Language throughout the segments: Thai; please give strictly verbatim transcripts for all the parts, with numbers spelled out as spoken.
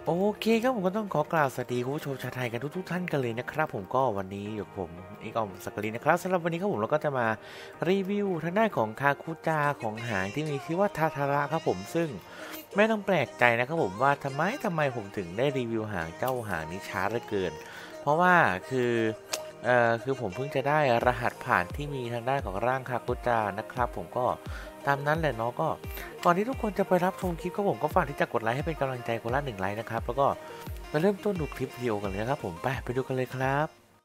โอเคครับผมก็ต้องขอกล่าวสวัสดีคุณผู้ชมชาวไทยกันทุกๆท่านกันเลยนะครับผมก็วันนี้อยู่กับผมเอกออมสักกลินนะครับสำหรับวันนี้ครับผมเราก็จะมารีวิวทางด้านของคาคุจาของหางที่มีชื่อว่าทาทาระครับผมซึ่งไม่ต้องแปลกใจนะครับผมว่าทำไมทำไมผมถึงได้รีวิวหางเจ้าหางนี้ช้าเหลือเกินเพราะว่าคือเอ่อคือผมเพิ่งจะได้รหัสผ่านที่มีทางด้านของร่างคาคุจานะครับผมก็ตามนั้นแหละเนาะก็ก่อนที่ทุกคนจะไปรับชมคลิปก็ผมก็ฝากที่จะกดไลค์ให้เป็นกำลังใจคนละหนึ่งไลค์นะครับแล้วก็มาเริ่มต้นดูคลิปวิดีโอกันเลยนะครับผมไปไปดูกันเลยครับ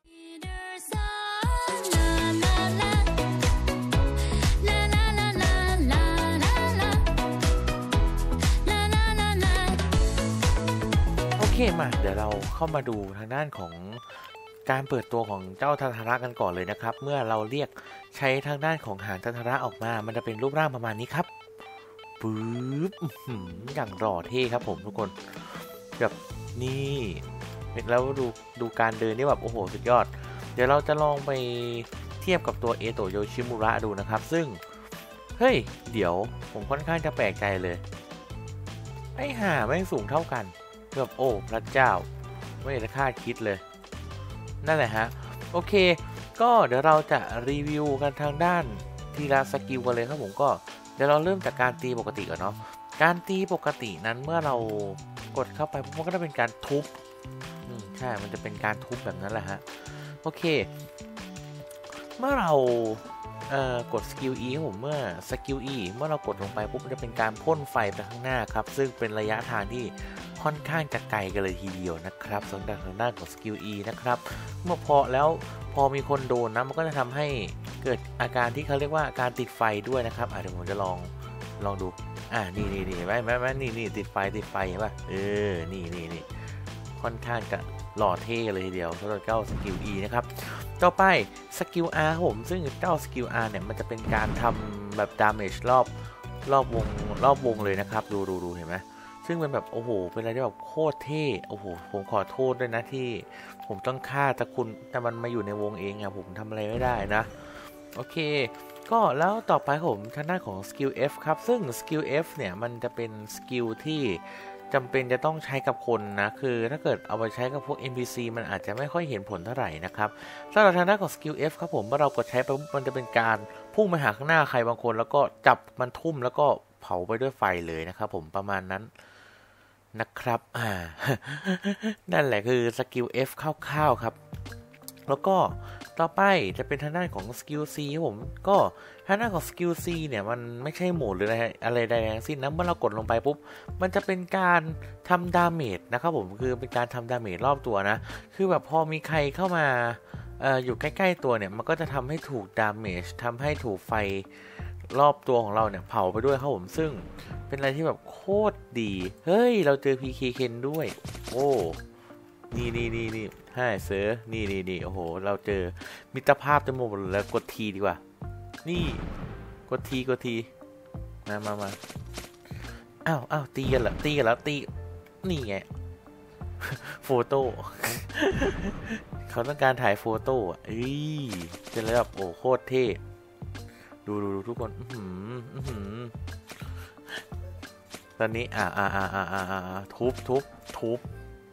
โอเคมาเดี๋ยวเราเข้ามาดูทางด้านของการเปิดตัวของเจ้าทันทระกันก่อนเลยนะครับเมื่อเราเรียกใช้ทางด้านของหางทันทระออกมามันจะเป็นรูปร่างประมาณนี้ครับปึ๊บอย่างหล่อเท่ครับผมทุกคนแบบนี่แล้วดูดูการเดินนี่แบบโอ้โหสุดยอดเดี๋ยวเราจะลองไปเทียบกับตัวเอโตะโยชิมุระดูนะครับซึ่งเฮ้ยเดี๋ยวผมค่อนข้างจะแปลกใจเลยไอ้ห่าไม่สูงเท่ากันแบบโอ้พระเจ้าไม่ได้คาดคิดเลยนั่นแหละฮะโอเคก็เดี๋ยวเราจะรีวิวกันทางด้านทีละสกิลกันเลยครับผมก็เดี๋ยวเราเริ่มจากการตีปกติก่อนเนาะการตีปกตินั้นเมื่อเรากดเข้าไปมันก็จะเป็นการทุบอืมใช่มันจะเป็นการทุบแบบนั้นแหละฮะโอเคเมื่อเราเอ่อกดสกิล E ครับผมเมื่อสกิล E เมื่อเรากดลงไปปุ๊บมันจะเป็นการพ่นไฟไปข้างหน้าครับซึ่งเป็นระยะทางที่ค่อนข้างจะไกลกันเลยทีเดียวนะครับสำหรับทางด้านของสกิล E นะครับเมื่อพอแล้วพอมีคนโดนนะมันก็จะทำให้เกิดอาการที่เขาเรียกว่าอาการติดไฟด้วยนะครับอ่ะเดี๋ยวผมจะลองลองดูอ่านี่นี่นี่ไหมไหมไหมนี่นี่ติดไฟติดไฟเห็นป่ะเออนี่นี่นี่ค่อนข้างจะหล่อเท่เลยทีเดียวสำหรับเจ้าสกิล E นะครับต่อไปสกิล R ผมซึ่งเจ้าสกิล R เนี่ยมันจะเป็นการทำแบบดาเมจรอบรอบวงรอบวงเลยนะครับดูดูดูเห็นไหมซึ่งเป็นแบบโอ้โหเป็นอะไรที่แบบโคตรเท่โอ้โหผมขอโทษด้วยนะที่ผมต้องฆ่าแต่คุณแต่มันมาอยู่ในวงเองอะผมทำอะไรไม่ได้นะโอเคก็แล้วต่อไปผมทางด้านของสกิล F ครับซึ่งสกิล F เนี่ยมันจะเป็นสกิลที่จำเป็นจะต้องใช้กับคนนะคือถ้าเกิดเอาไปใช้กับพวก เอ็น พี ซี มันอาจจะไม่ค่อยเห็นผลเท่าไหร่นะครับสำหรับทางด้านของสกิล F ครับผมเมื่อเรากดใช้ไปมันจะเป็นการพุ่งไปหาข้างหน้าใครบางคนแล้วก็จับมันทุ่มแล้วก็เผาไปด้วยไฟเลยนะครับผมประมาณนั้นนะครับอ่า นั่นแหละคือสกิล F คร่าวๆครับแล้วก็ต่อไปจะเป็นทางด้านของสกิล C ครับผมก็ทางด้านของสกิล C เนี่ยมันไม่ใช่โหมดหรืออะไรอะไรใดทั้งสิ้นนะเมื่อเรากดลงไปปุ๊บมันจะเป็นการทำดาเมจนะครับผมคือเป็นการทำดาเมจรอบตัวนะคือแบบพอมีใครเข้ามาเอ่ออยู่ใกล้ๆตัวเนี่ยมันก็จะทำให้ถูกดาเมจทำให้ถูกไฟรอบตัวของเราเนี่ยเผาไปด้วยครับผมซึ่งเป็นอะไรที่แบบโคตรดีเฮ้ยเราเจอ พี เค เคนด้วยโอ้นี่นี่นี่นี่ให้เสือนี่นี่นี่โอ้โหเราเจอมิตรภาพเต็มหมดแล้วกดทีดีกว่านี่กดทีกดทีมามามาอ้าวอ้าวตีกันเหรอตีกันแล้วตีนี่ไงโฟโต้เขาต้องการถ่ายโฟโต้อ่ะเอ้ยเป็นอะไรแบบโอ้โคตรเท่ดูดูดูทุกคนอือหืออือหือตอนนี้อ่าอ่าอ่าอ่าอ่าทุบทุบทุบ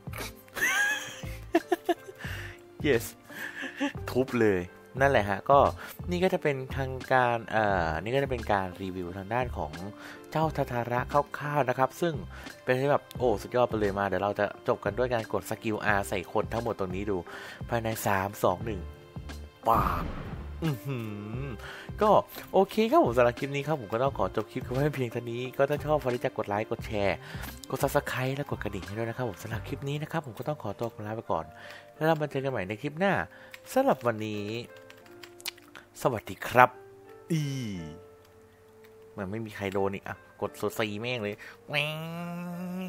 yes ทุบเลยนั่นแหละฮะก็นี่ก็จะเป็นทางการเอ่อนี่ก็จะเป็นการรีวิวทางด้านของเจ้าทาทาระคร่าวๆนะครับซึ่งเป็นที่แบบโอ้สุดยอดไปเลยมาเดี๋ยวเราจะจบกันด้วยการกดสกิล R ใส่คนทั้งหมดตรงนี้ดูภายในสาม สอง หนึ่งปากอือหือก็โอเคครับผมสำหรับคลิปนี้ครับผมก็ต้องขอจบคลิปกันไว้เพียงเท่านี้ก็ถ้าชอบฝากที่จะกดไลค์กดแชร์กด ซับสไครบ์ และกดกระดิ่งให้ด้วยนะครับผมสำหรับคลิปนี้นะครับผมก็ต้องขอตัวลาไปก่อนแล้วเรามาเจอกันใหม่ในคลิปหน้าสำหรับวันนี้สวัสดีครับอีมันไม่มีใครโดนอีกอ่ะกดโซซีแม่งเลยแม่ง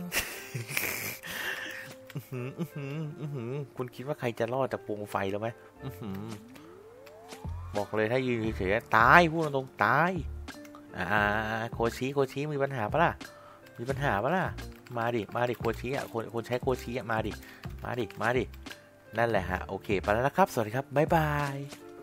คุณคิดว่าใครจะรอดจากวงไฟแล้วไหมบอกเลยถ้ายืนเฉยๆตายพูดตรงๆตายอ่าโคชิโคชิมีปัญหาปะล่ะมีปัญหาปะล่ะมาดิมาดิโคชิอ่ะคนคนใช้โคชิอ่ะมาดิมาดิมาดินั่นแหละฮะโอเคไปแล้วนะครับสวัสดีครับบ๊ายบาย